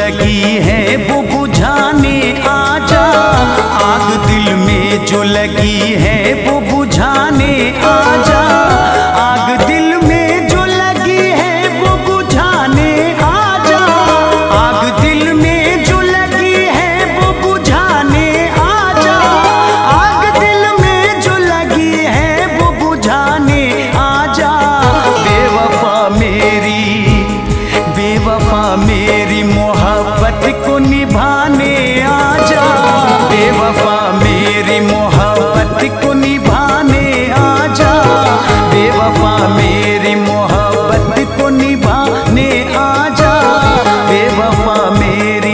लगी है वो बुझाने आजा, आग दिल में जो लगी है वो बुझाने आजा, आग दिल में जो लगी है वो बुझाने आजा, आग दिल में जो लगी है वो बुझाने आजा, आग दिल में जो लगी है वो बुझाने आजा। बेवफा मेरी मोहब्बत को निभाने आजा, बेवफा मेरी मोहब्बत को निभाने आजा, बेवफा मेरी मोहब्बत को निभाने आजा, बेवफा मेरी।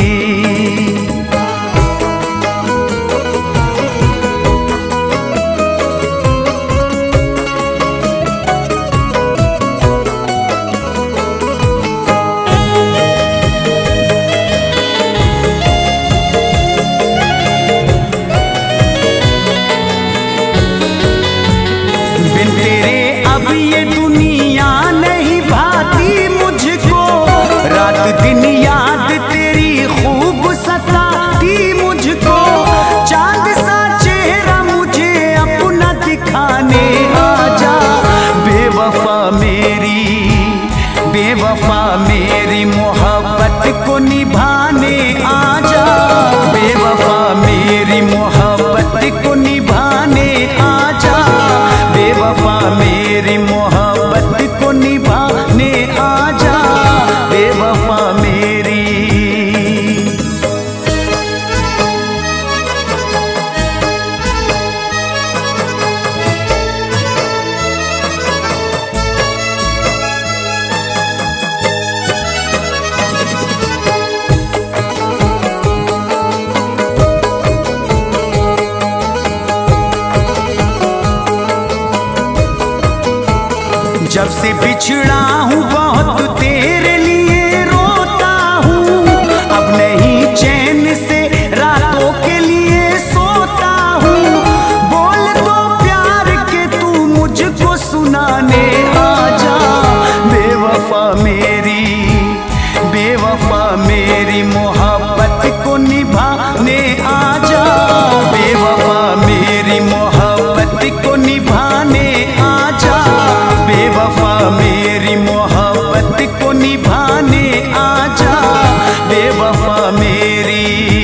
अब ये दुनिया नहीं भाती मुझको, रात दिन याद तेरी खूब सताती मुझको, चांद सा चेहरा मुझे अपना दिखाने आजा, बेवफा मेरी मोहब्बत को निभाने आजा, बेवफा मेरी मोहब्बत को निभाने आजा, बेवफा मेरी मोहब्बत को निभाने आजा, बेवफा मेरी। जब से बिछड़ा हूँ बहुत तेरे लिए रोता हूँ, अब नहीं चैन से रातों के लिए सोता हूँ, बोल दो प्यार के तू मुझको सुनाने आजा, बेवफा मेरी मोहब्बत को निभाने आजा, बेवफा मेरी मोहब्बत को निभाने आजा, बेवफा मेरी मोहब्बत को निभाने आजा, बेवफा मेरी।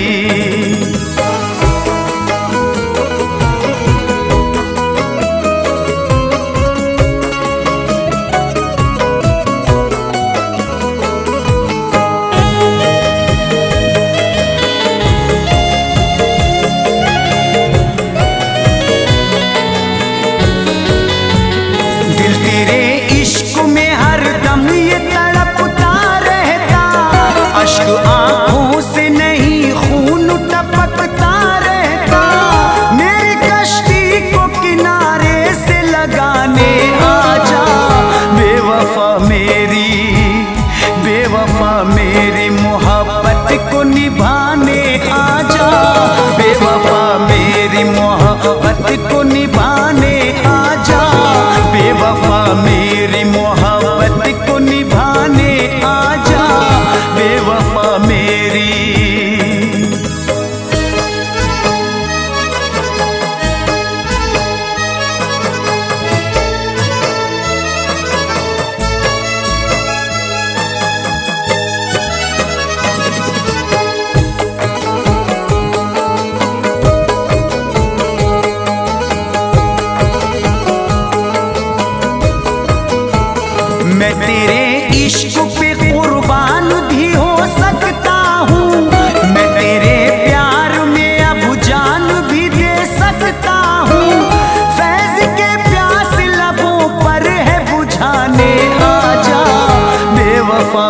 अश्क आँखों से नहीं खून टपकता रहता, मेरी कश्ती को किनारे से लगाने आजा, बेवफा मेरी मोहब्बत को निभाने आजा, बेवफा मेरी मोहब्बत को निभाने आजा, बेवफा मेरी मोहब्बत को निभाने आजा, बेवफा मेरी। मैं तेरे इश्क पे कुर्बान भी हो सकता हूँ, मैं तेरे प्यार में अब जान भी दे सकता हूँ, फैज़ के प्यास लबों पर है बुझाने आजा, बेवफा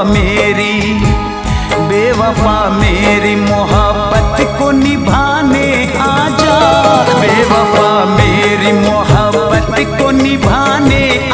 मेरी मोहब्बत को निभाने आजा, बेवफा मेरी मोहब्बत को निभाने